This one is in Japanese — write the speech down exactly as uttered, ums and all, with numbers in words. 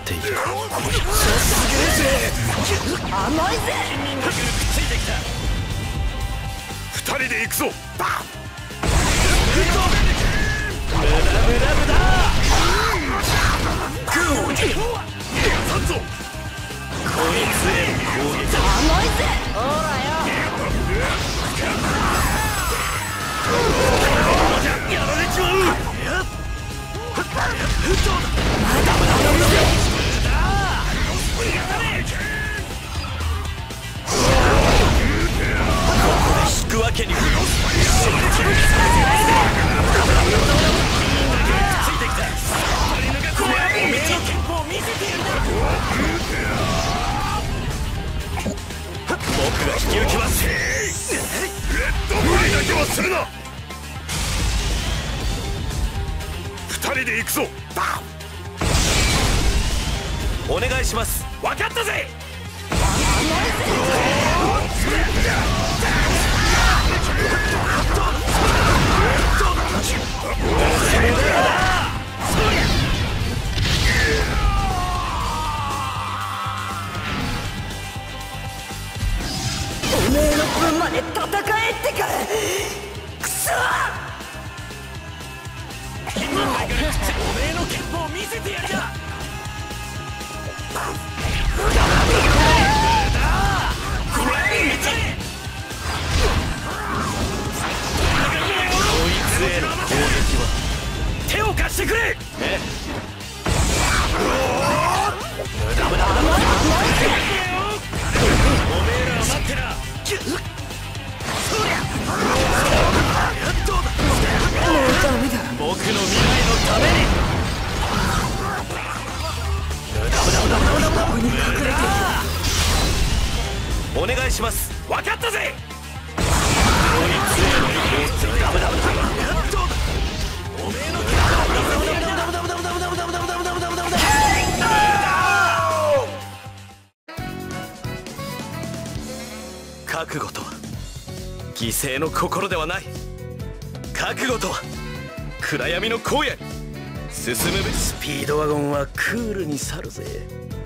っている。 甘いぜ。 ついてきた。 二人で行くぞ。バン無駄無駄無駄。 グーさんぞ。 こいつへの攻撃。 甘いぜ。ほらよ。 やられちまう。引くわけにも。ついてきた。おめえの剣法見せてやる。僕が引き受けます。 レッドフライだけはするな。二人で行くぞ。バンお願いします。分かったぜ。 おめえの分まで戦えってか。くそ。 おめえの剣法見せてやるよ。手を貸してくれ。ええ。無駄無駄無駄無駄。おめえらは待ってな。そりゃ。 もうダメだ。 僕の未来のために。無駄無駄無駄無駄無駄無駄。 ここに隠れてる。 お願いします。分かったぜ。こいつへの無駄無駄無駄。おめえの覚悟とは犠牲の心ではない。覚悟とは暗闇の荒野に進むべスピードワゴンはクールに去るぜ。